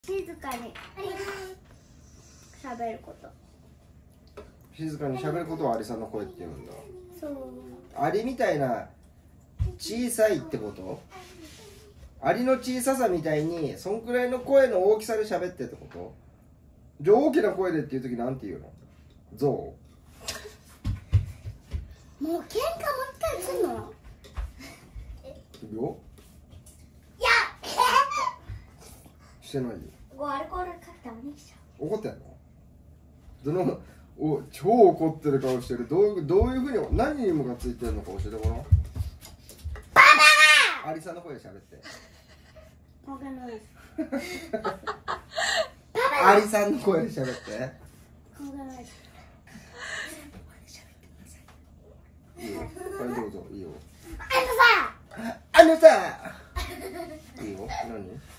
静かに喋ること。 静かに喋ることをアリさんの声って言うんだ。 そう。 アリみたいな小さいってこと？アリの小ささみたいにそんくらいの声の大きさで喋ってってこと？じゃあ大きな声でっていう時なんて言うの？ゾウ？ もう喧嘩もう一回すんの？ いくよ。 いやしてないよ。 アルコールかけたお兄ちゃん。 怒ってんの？超怒ってる顔してる。どういうふうに何にムカついてるのか教えてごらん。 ババアリさんの声で喋って。 わかんないです。 アリさんの声で喋って。 わかんないです。 いいよ。はい、どうぞ。いいよ。 あのさあのさいいよ。何？